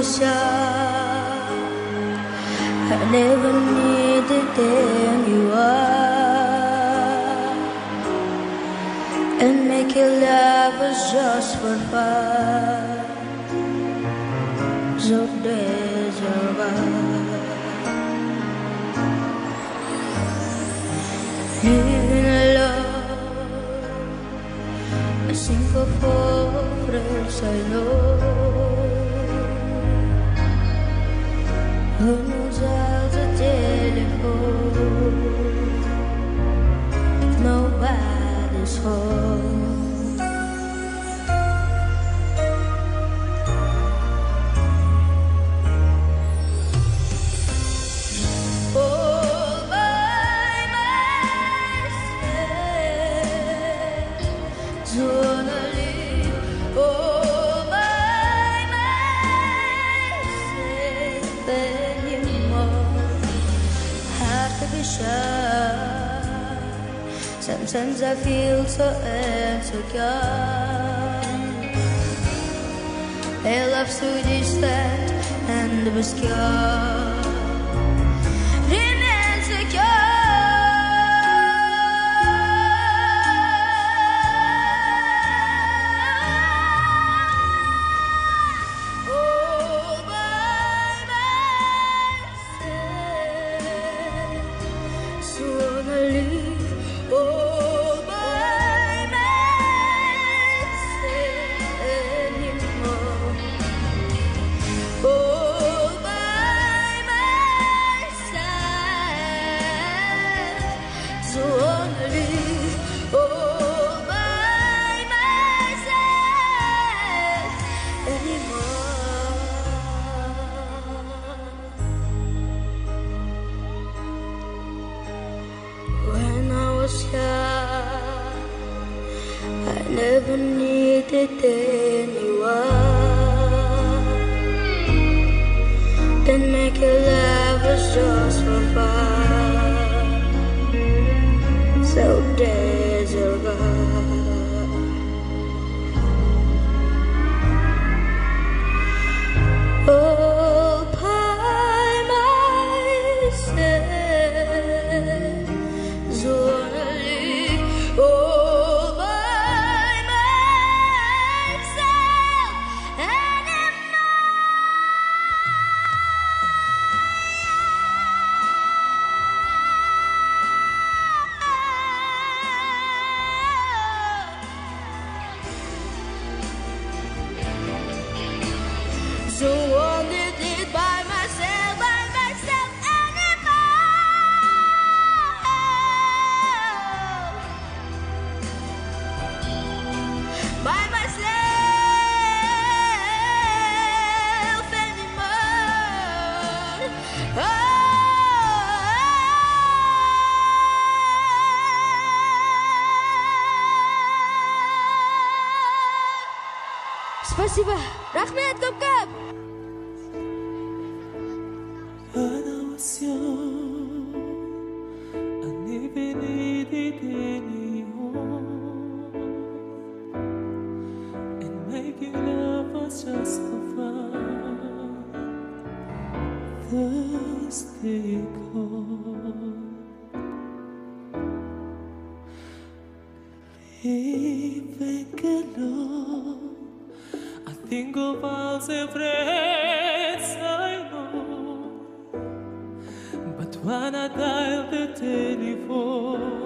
was young, I never needed anyone, and making love was just for fun. So there's your living alone, I sing for friends I know. Who knows how to telephone? Nobody's home. Sometimes I feel so insecure. A love so distant and obscure. I never needed anyone, and making love was just for fun. So there's your God. All by myself, so only all by myself anymore. So only did by myself anymore. By myself anymore. Спасибо. Рахмет, көп-көп. When I was young, I never needed anyone, and making love was just for fun. Thursday come, living alone. I think of all the friends I know, but when I dial the telephone,